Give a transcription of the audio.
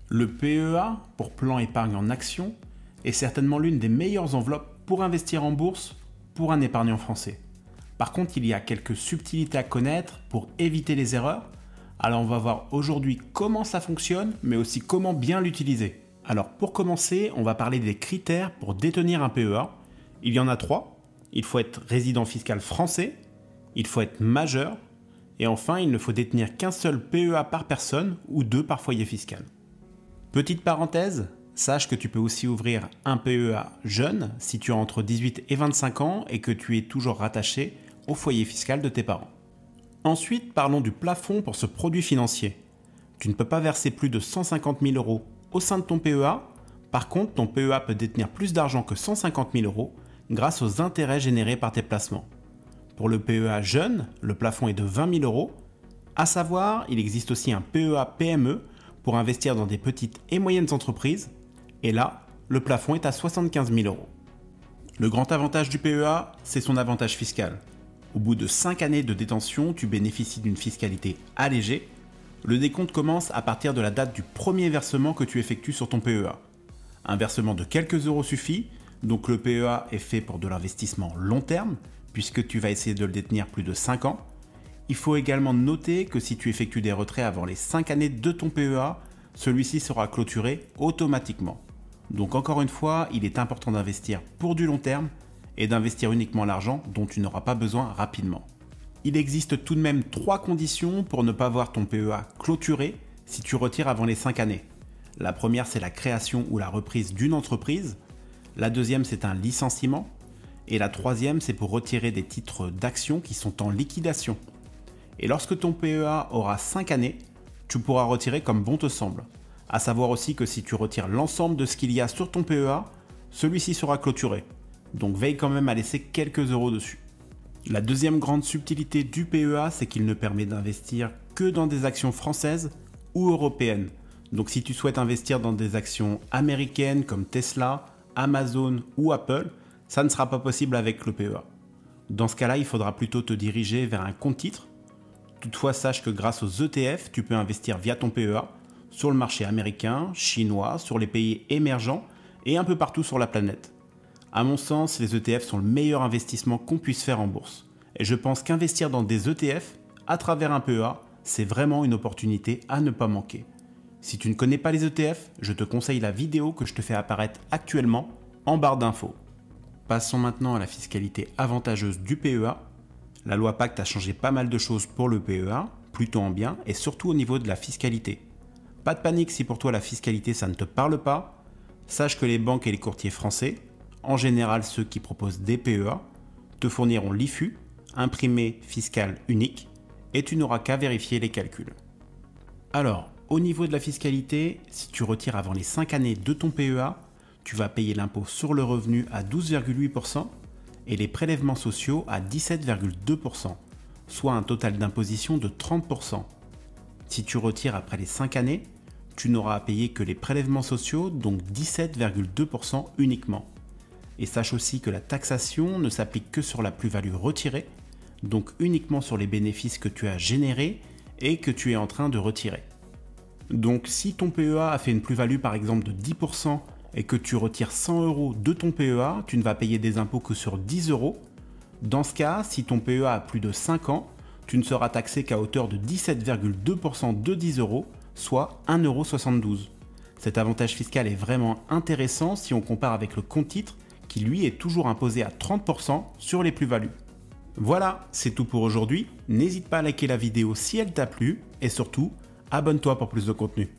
Le PEA, pour plan épargne en action, est certainement l'une des meilleures enveloppes pour investir en bourse pour un épargnant français. Par contre, il y a quelques subtilités à connaître pour éviter les erreurs. Alors on va voir aujourd'hui comment ça fonctionne, mais aussi comment bien l'utiliser. Alors pour commencer, on va parler des critères pour détenir un PEA. Il y en a 3. Il faut être résident fiscal français, il faut être majeur, et enfin il ne faut détenir qu'un seul PEA par personne ou 2 par foyer fiscal. Petite parenthèse, sache que tu peux aussi ouvrir un PEA jeune si tu as entre 18 et 25 ans et que tu es toujours rattaché au foyer fiscal de tes parents. Ensuite, parlons du plafond pour ce produit financier. Tu ne peux pas verser plus de 150 000 € au sein de ton PEA. Par contre, ton PEA peut détenir plus d'argent que 150 000 € grâce aux intérêts générés par tes placements. Pour le PEA jeune, le plafond est de 20 000 €. À savoir, il existe aussi un PEA PME pour investir dans des petites et moyennes entreprises. Et là, le plafond est à 75 000 €. Le grand avantage du PEA, c'est son avantage fiscal. Au bout de 5 années de détention, tu bénéficies d'une fiscalité allégée. Le décompte commence à partir de la date du premier versement que tu effectues sur ton PEA. Un versement de quelques euros suffit, donc le PEA est fait pour de l'investissement long terme, puisque tu vas essayer de le détenir plus de 5 ans. Il faut également noter que si tu effectues des retraits avant les 5 années de ton PEA, celui-ci sera clôturé automatiquement. Donc encore une fois, il est important d'investir pour du long terme et d'investir uniquement l'argent dont tu n'auras pas besoin rapidement. Il existe tout de même 3 conditions pour ne pas voir ton PEA clôturé si tu retires avant les 5 années. La première, c'est la création ou la reprise d'une entreprise. La deuxième, c'est un licenciement. Et la troisième, c'est pour retirer des titres d'action qui sont en liquidation. Et lorsque ton PEA aura 5 années, tu pourras retirer comme bon te semble. À savoir aussi que si tu retires l'ensemble de ce qu'il y a sur ton PEA, celui-ci sera clôturé. Donc veille quand même à laisser quelques euros dessus. La deuxième grande subtilité du PEA, c'est qu'il ne permet d'investir que dans des actions françaises ou européennes. Donc si tu souhaites investir dans des actions américaines comme Tesla, Amazon ou Apple, ça ne sera pas possible avec le PEA. Dans ce cas-là, il faudra plutôt te diriger vers un compte titre. Toutefois, sache que grâce aux ETF, tu peux investir via ton PEA sur le marché américain, chinois, sur les pays émergents et un peu partout sur la planète. À mon sens, les ETF sont le meilleur investissement qu'on puisse faire en bourse. Et je pense qu'investir dans des ETF à travers un PEA, c'est vraiment une opportunité à ne pas manquer. Si tu ne connais pas les ETF, je te conseille la vidéo que je te fais apparaître actuellement en barre d'infos. Passons maintenant à la fiscalité avantageuse du PEA. La loi Pacte a changé pas mal de choses pour le PEA, plutôt en bien, et surtout au niveau de la fiscalité. Pas de panique si pour toi la fiscalité ça ne te parle pas. Sache que les banques et les courtiers français, en général ceux qui proposent des PEA, te fourniront l'IFU, imprimé fiscal unique, et tu n'auras qu'à vérifier les calculs. Alors, au niveau de la fiscalité, si tu retires avant les 5 années de ton PEA, tu vas payer l'impôt sur le revenu à 12,8% et les prélèvements sociaux à 17,2%, soit un total d'imposition de 30%. Si tu retires après les 5 années, tu n'auras à payer que les prélèvements sociaux, donc 17,2% uniquement. Et sache aussi que la taxation ne s'applique que sur la plus-value retirée, donc uniquement sur les bénéfices que tu as générés et que tu es en train de retirer. Donc si ton PEA a fait une plus-value par exemple de 10% et que tu retires 100 € de ton PEA, tu ne vas payer des impôts que sur 10 €. Dans ce cas, si ton PEA a plus de 5 ans, tu ne seras taxé qu'à hauteur de 17,2% de 10 €, soit 1,72 €. Cet avantage fiscal est vraiment intéressant si on compare avec le compte titre qui lui est toujours imposé à 30% sur les plus-values. Voilà, c'est tout pour aujourd'hui. N'hésite pas à liker la vidéo si elle t'a plu et surtout, abonne-toi pour plus de contenu.